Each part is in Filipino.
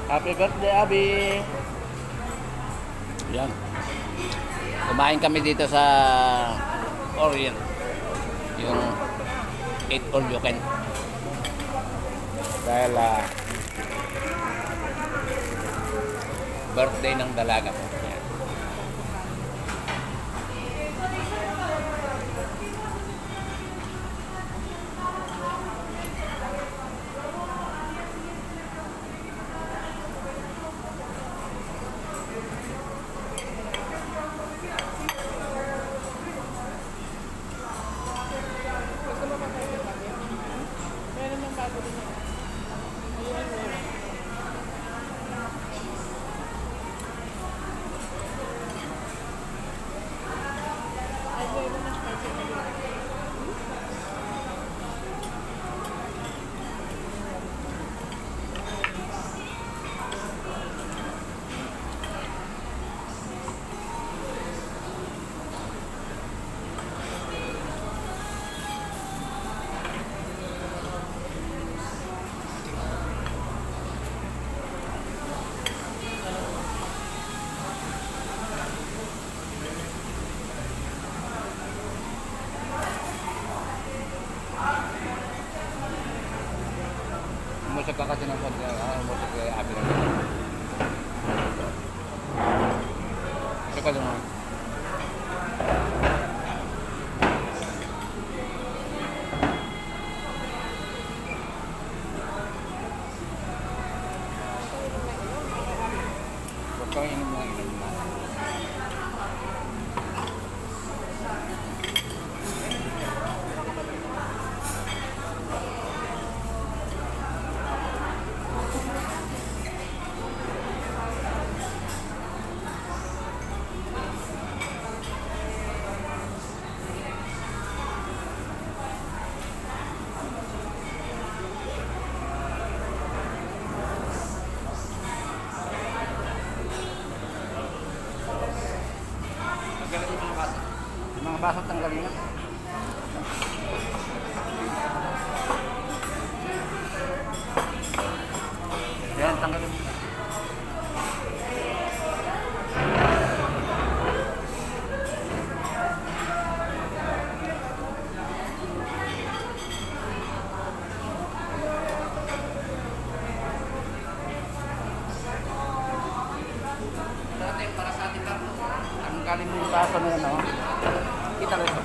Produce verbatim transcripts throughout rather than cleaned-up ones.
Happy birthday, Abi! Yan. Kumain kami dito sa Orient. Yung eat all you can. Dahil uh, birthday ng dalaga ko. Yan. Umusap ka kasi ng konti. Ah, umusap ka yung abi lang. Ito ka lang. Huwag kang inom mga inom na. Mga baso tanggalin na. Yan, tanggalin mo. Dati para sa ating lang. Tanggalin mo yung baso na yan, no? Kita rin.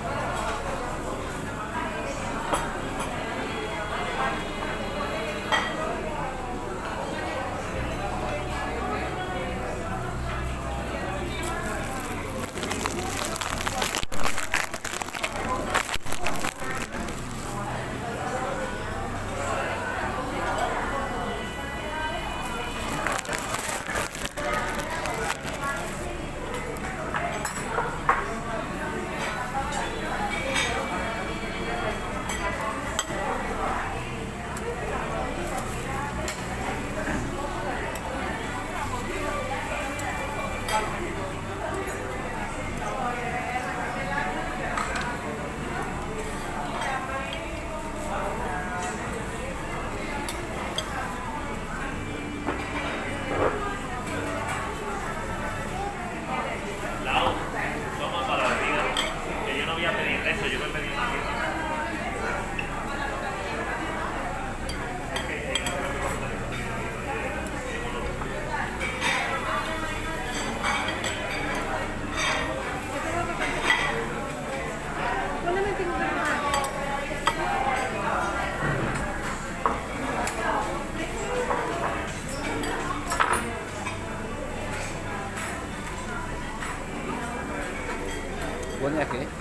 Banyak ya.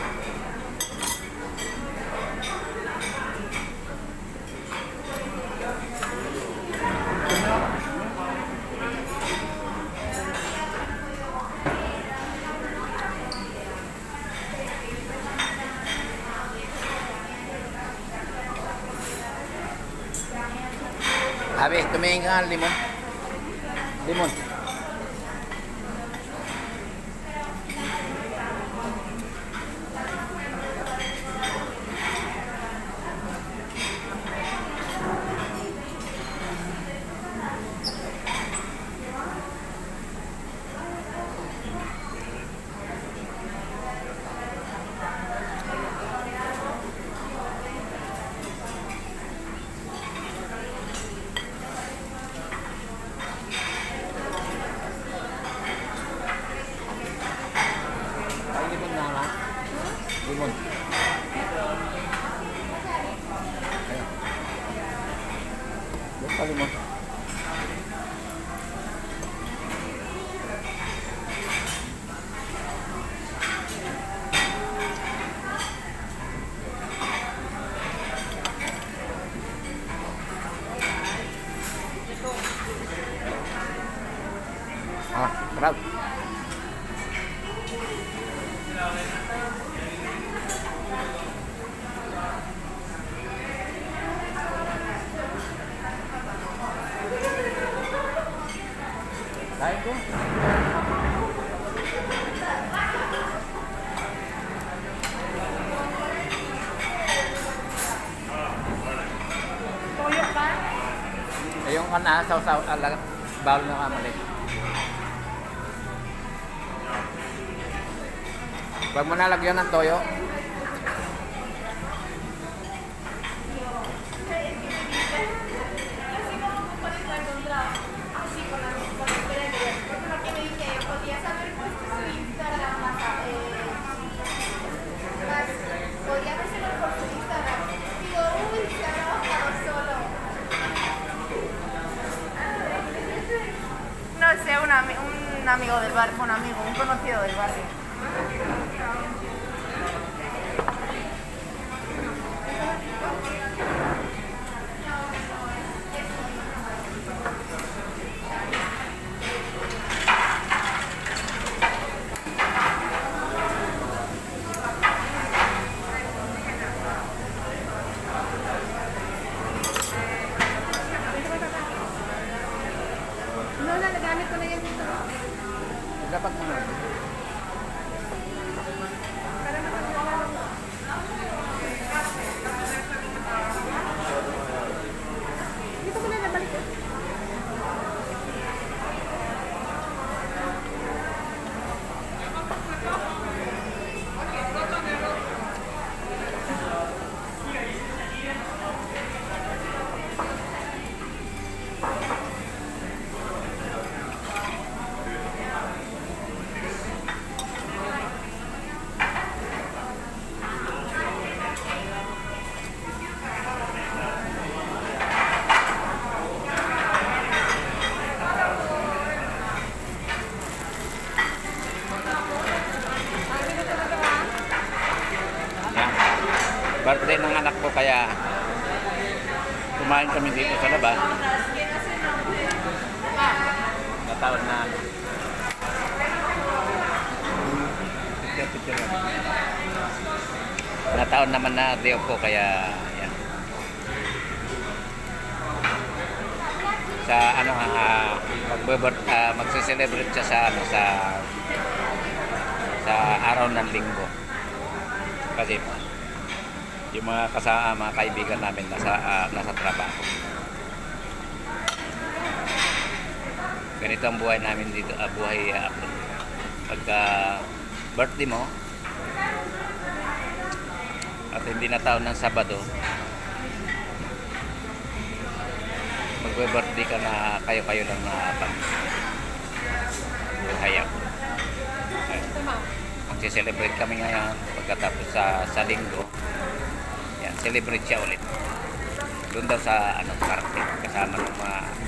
Habis tumingin ka ng limon. Limon. Ah, sarap. Kain ko. Toyo pa? Eh, yung kana, saw-saw, alag, bawal na kamali. Huwag mo nalagyan ng toyo. No sé, un, ami un amigo del barrio, un amigo, un conocido del barrio. No, nalagamit ko na yan dito. Dapat mo na. Para makagawa. Dito ko na nabalik ko. Yan. Birthday ng anak ko kaya kumain kami dito sa labas. Natawad na. Nataon naman na day off ko kaya yan. Sa ano uh, magbebert uh, magse-celebrate siya sa ano sa sa araw ng linggo. Kasi yung mga kasama, mga kaibigan namin nasa uh, nasa trabaho. Ganito ang buhay namin dito, uh, buhay uh, pagka birthday mo at hindi na taon ng Sabado, magbe-birthday ka na kayo-kayo lang na pang-hayag. Magsi-celebrate kami ngayon pagkatapos sa, sa linggo. Yan, celebrate siya ulit. Doon daw sa ano, party kasama ng mga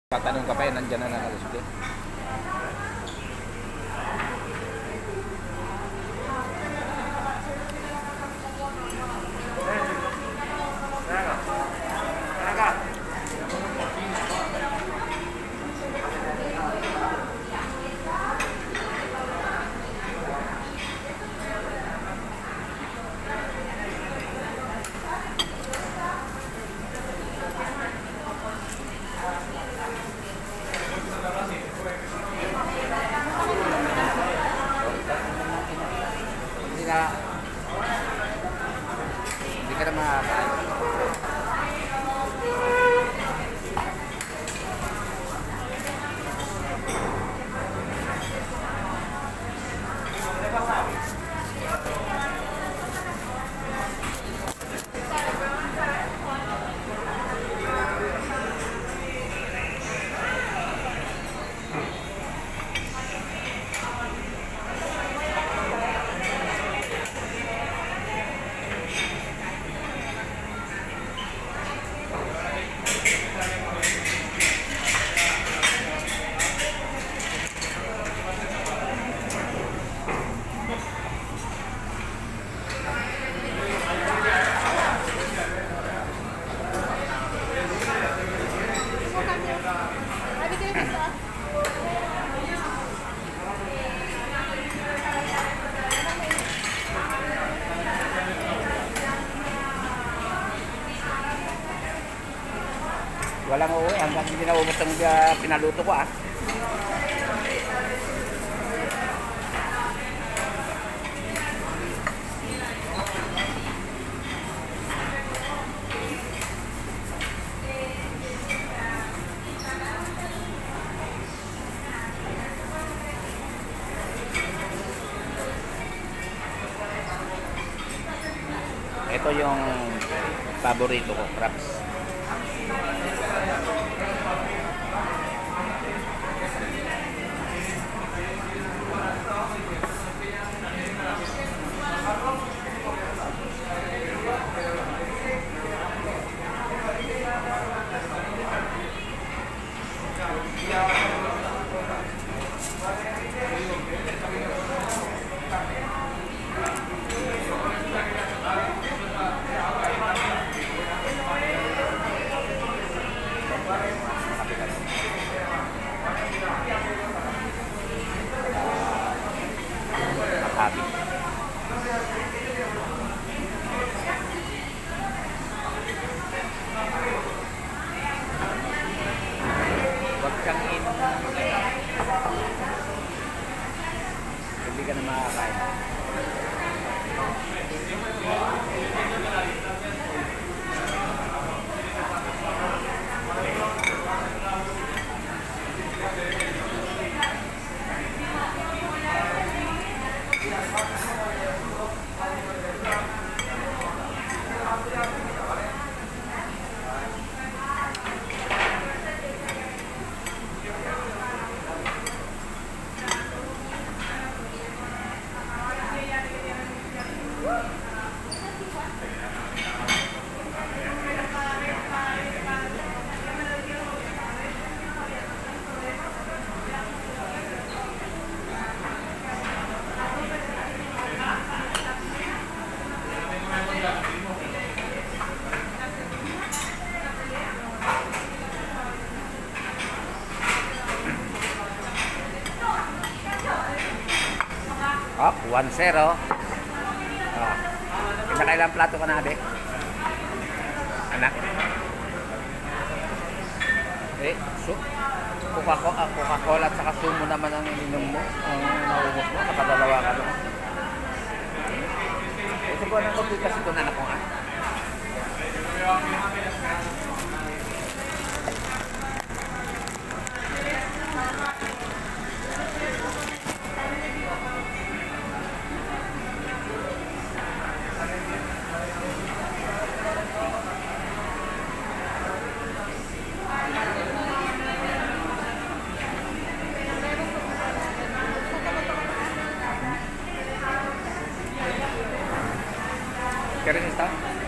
Tatanong ka pa eh, nandiyan na nakalusot. Hindi ka hindi ka na makakain. Walang uuwi hanggang hindi na umot ang uh, pinaluto ko ah. Ito yung paborito ko, crabs. Happy. Huwag kang in. Hindi ka na makakain. Oh, one zero. Oh. Pinakailang plato ka na, abe? Anak? Eh, so, Coca-Cola, Coca-Cola at saka sumo naman ang inom mo. Ang naubos mo, nakadalawa ka doon. Ito po ng kopi kasi ito na anak ko nga. ¿Quieres estar?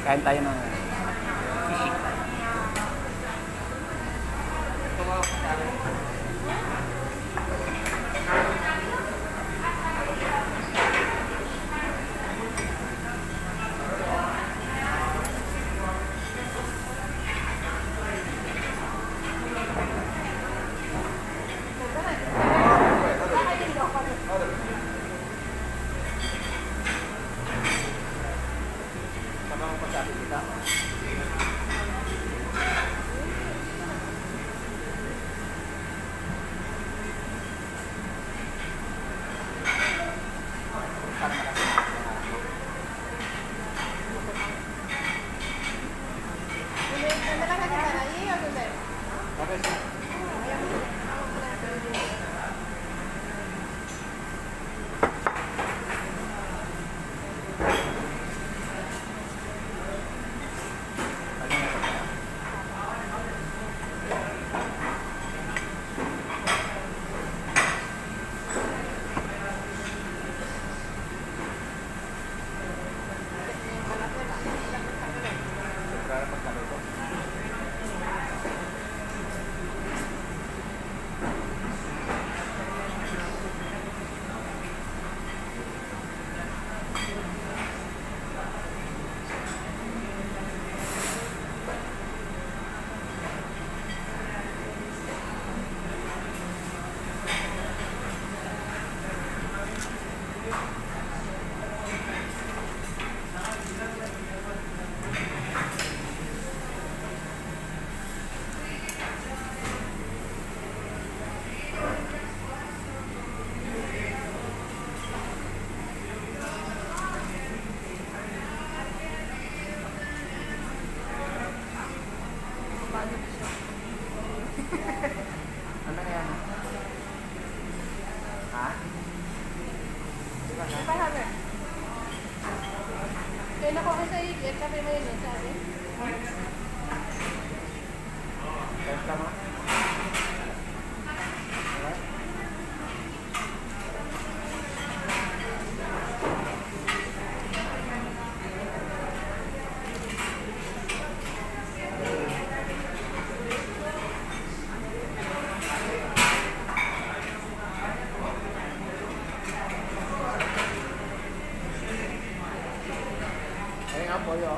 Kain tayo ng sisig. Ano yan? Ha? Apa hamil? Kaya ko sa iit, kape mo yun, sabi? Kahit tama? Pollo.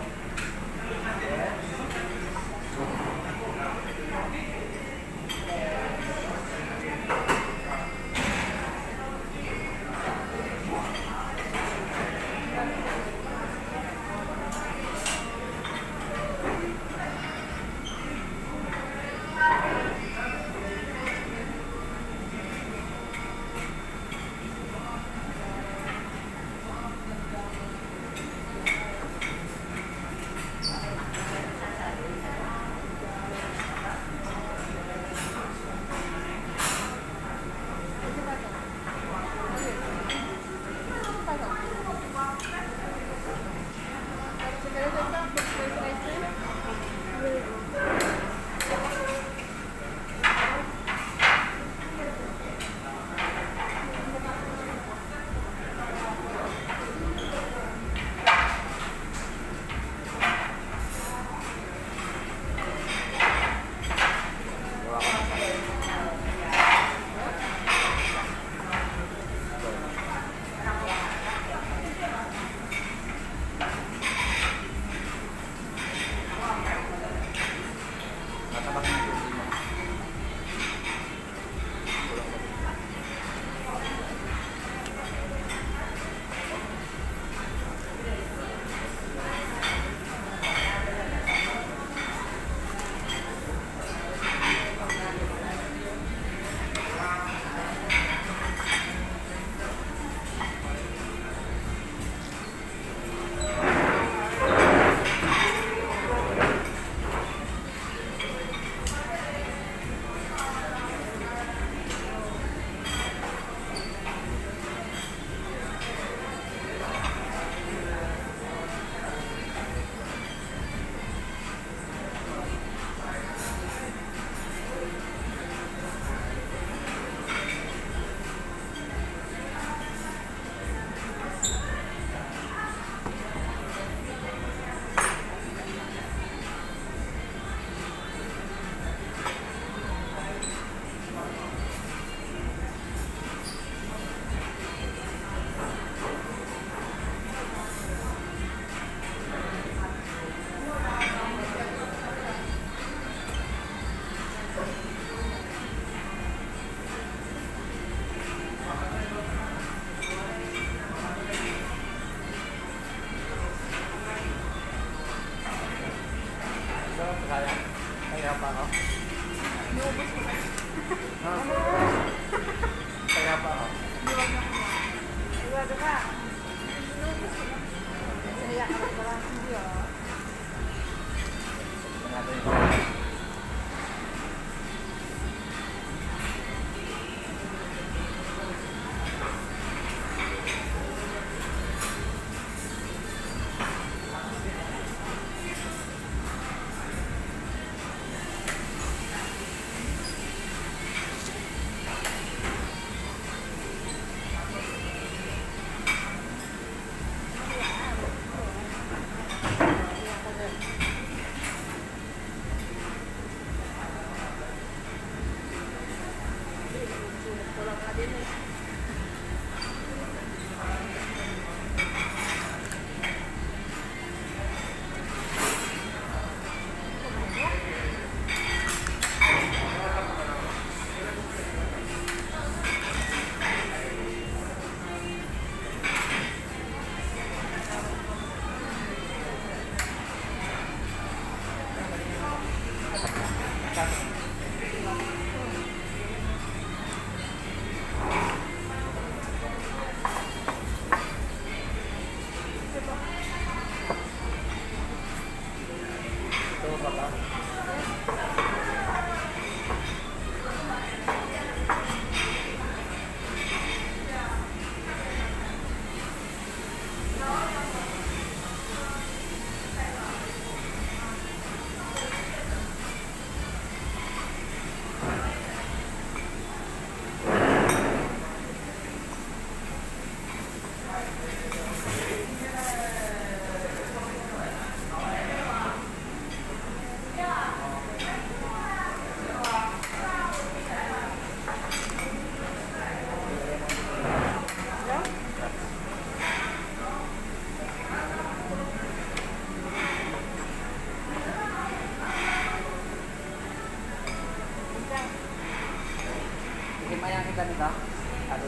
Himayang kita nito. Sabi.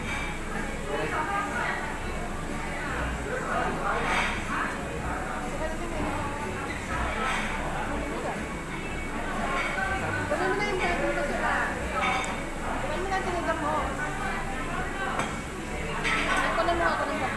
Kunin mo na yung bag mo sila. Kunin mo na tinigam mo. Ay, kunin mo ako ng bag.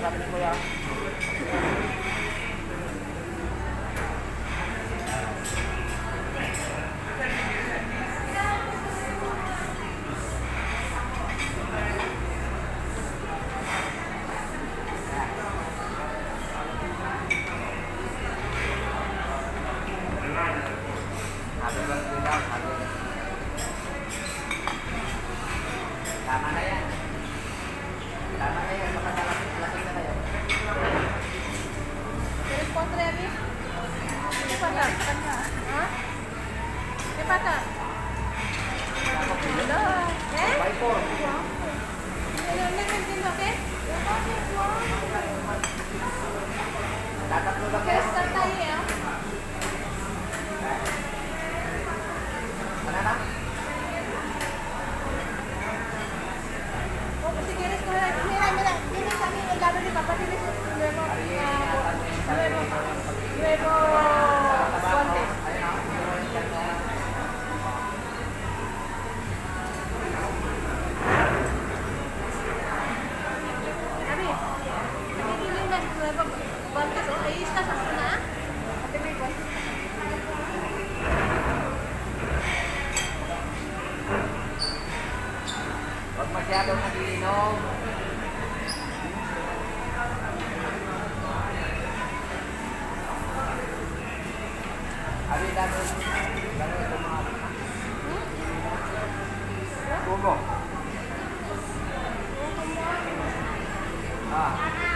sabi ni Kuya. Happy birthday daw, sabi. Tama na yan. Tama na yan, baka lasing na kayo. ¿Quieres postre, Abby? ¿Qué pasa? ¿Ah? ¿Qué pasa? ¿Eh? Bye po. ¿No no entiendo qué? Tatatlo lang ¿Quieres kayo. estar ahí, eh? Ano na? O, si quieres coger aquí, mira, mira, tienes a mí el lado de papá, tienes nuevo, ah, nuevo, nuevo guante. Ayun na. Abi, aquí tiene unas nuevas guantes, oh, ahí está sa una. Ate, may guantes. Huwag masyadong nagiinom. Abi, dami. Dami ito mga... Kumo. Ah.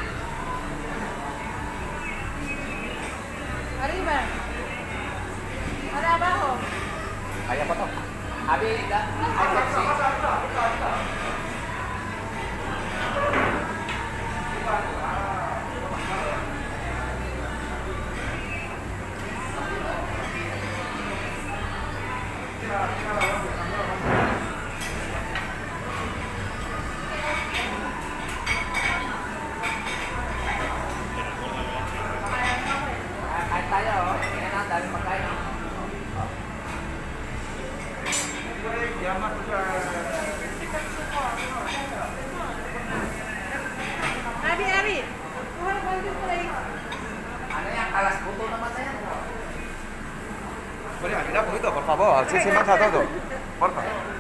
Arriba. Para abajo. Kaya pa to. Abi, da, I can see. Ah, kain tayo, oh. Yan na, dami pagkain. Abi, Abi. Kuha ng guantes por ahí. Ano yan, kalas buto naman na yan. Oye, mira un poquito, por favor, así se mancha todo. Porfa.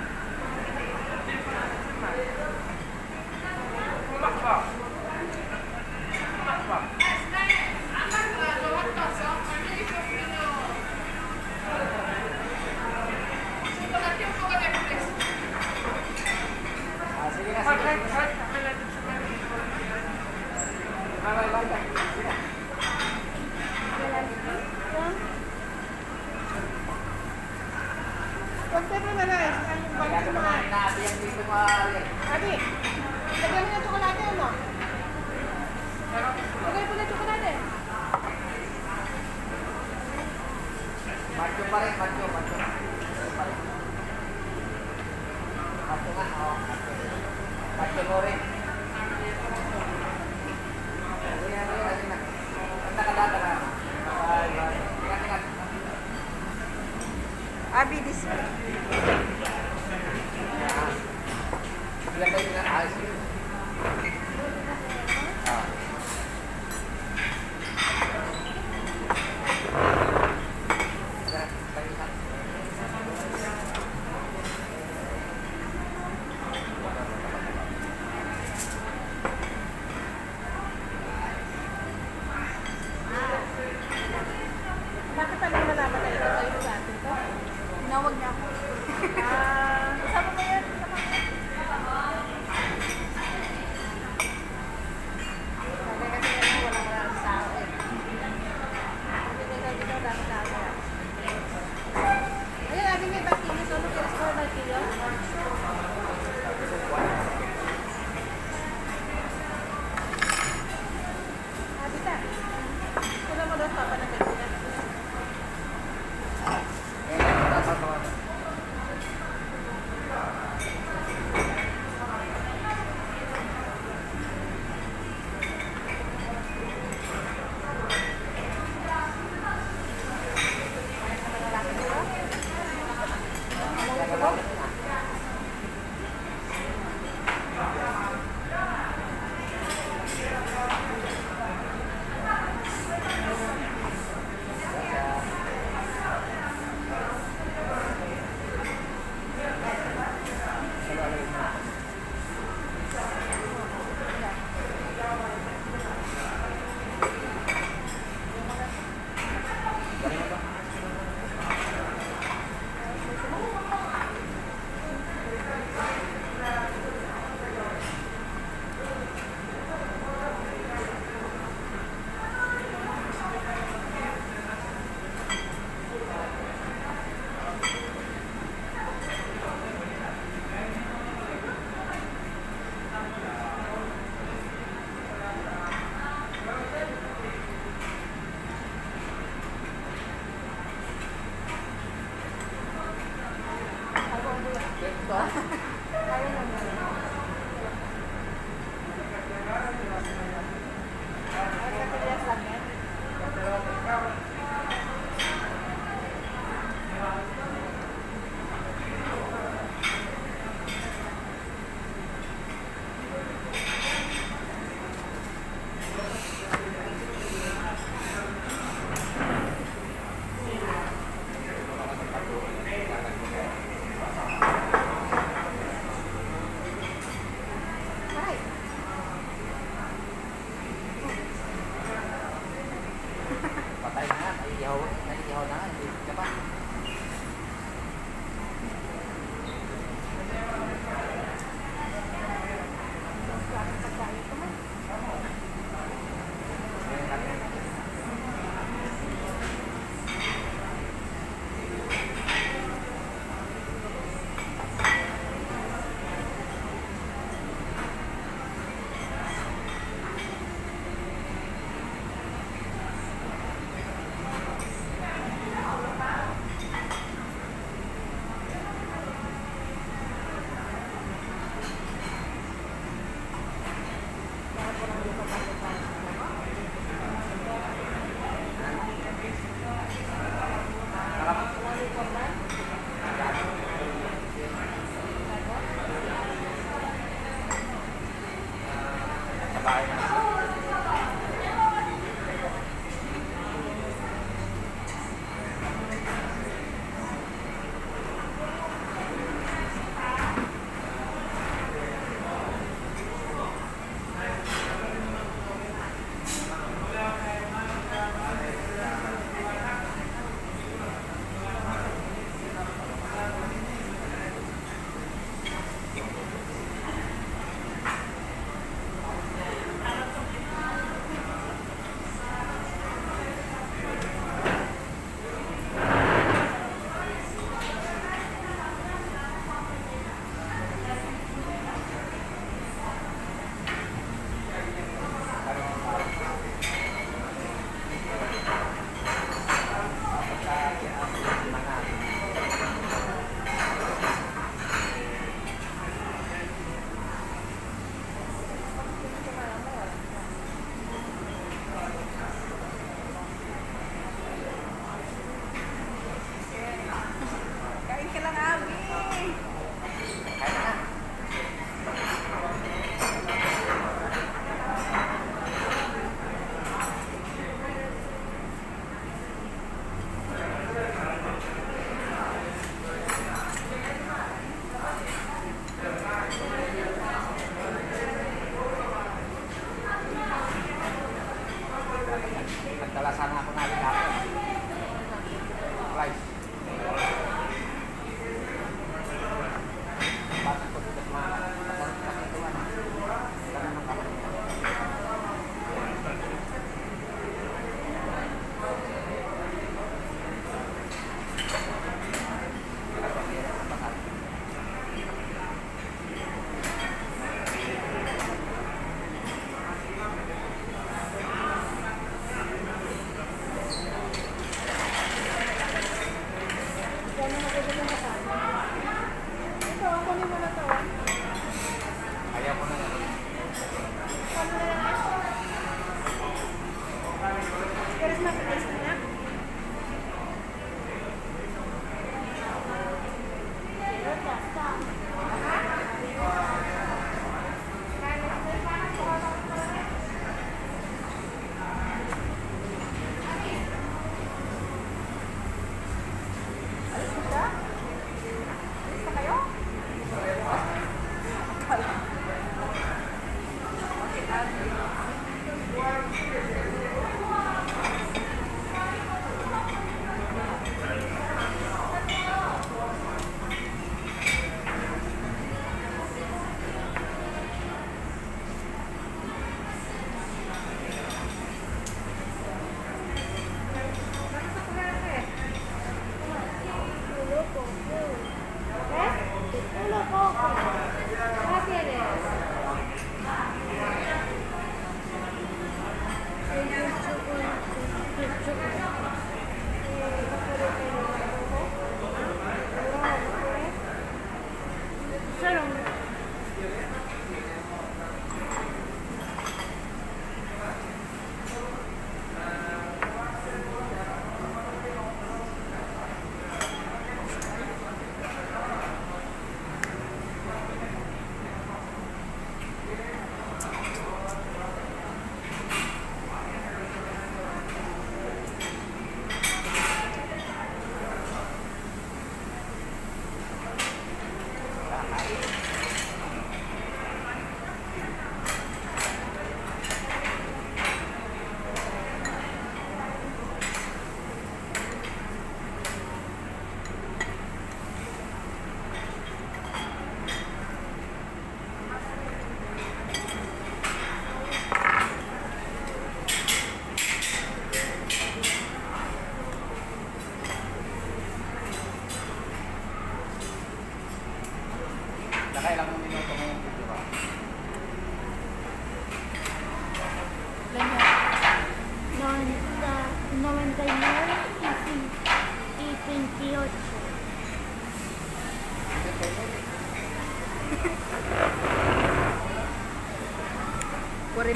Ah, sige na, sige. Bye, bye, bye, bye. Sige na. Ponte primero eso, Kaya guantes naman mga... natin yung dito mga... Abi, lagyan mo ng tsokolate o no? Lagay po ng tsokolate. Macho pa rin, macho, macho. Macho pa rin. Macho nga, oh. Macho mo rin. Sige na, sige na, sige na. Kanta ka data ka. Bye, bye. Ingat, ingat. Abi, this Ilagay nyo na, ayos yun. Ah. Bakit pa naman nalaman na ito kayo sa atin to? Tinawag niya ako. Ah, kasama mo yan? Kasama mo yan? Sabi kasi yan, walang wala sa tao eh. Sabi dito, dito, dami tao kaya. Ayun, sabi may batilyo. Solo quieres comer batilyo? Abita. Kulang mo doon, papa ng batilyo. Ito? Ayun naman. Ay, kapilias lang yan. Ay, Patay na nga, naiihaw, naiihaw na nga, hindi ka pa. pagkain ko man.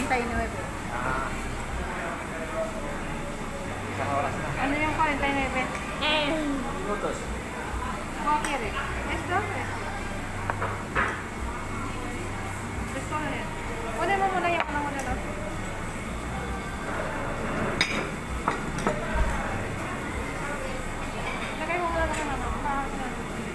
y nueve. Ah. Isang oras na. Ano yung cuarenta y nueve? Minutos. ¿Cómo quiere? ¿Esto? Esto. Escoge. Kunin mo muna yung ano mo na lang. Lagay mo muna lang ano. Bakit na?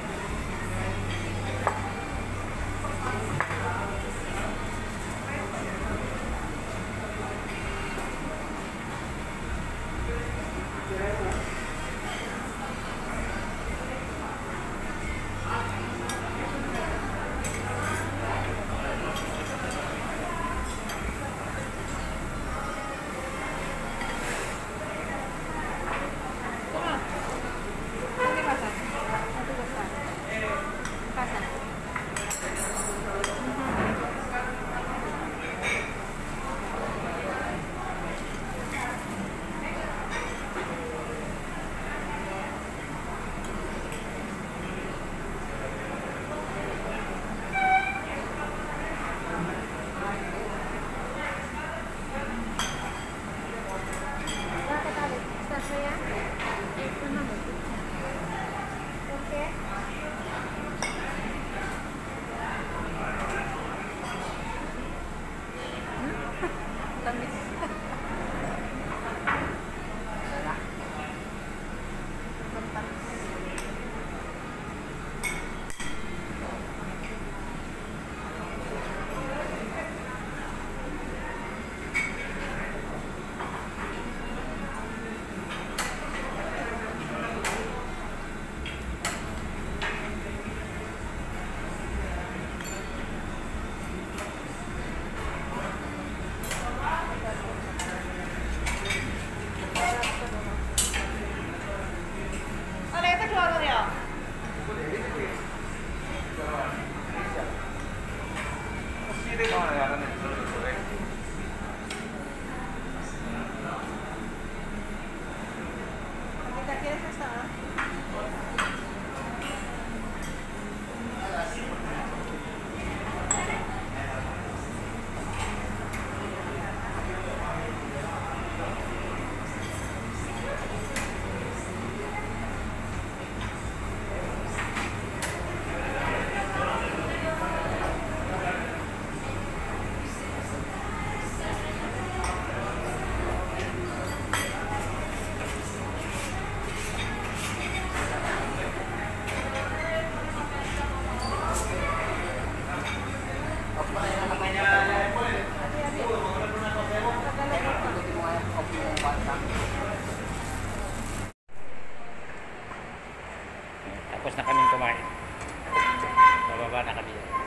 ¿Qué pasa? No te gusta. Pasa. Bakit Alex? ¿Estás fea? Pues no me gusta. ¿Por qué? Tamis. Wala. Sobrang tamis. Hola, ¿ya te clavo de agua? Hindi ko na yaran nito. ¿Te quieres esta? Tapos na kaming kumain. Bababa na kami.